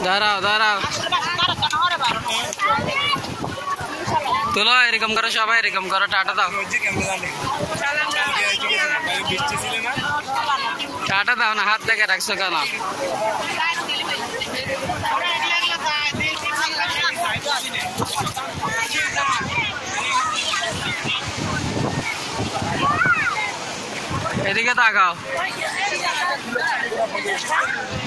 দাঁড়াও দাঁড়াও তুলো এরকম করো সবাই এরকম করো টাটা দাও টাটা দাও না হাত থেকে রাখছো কেন এদিকে তাকাও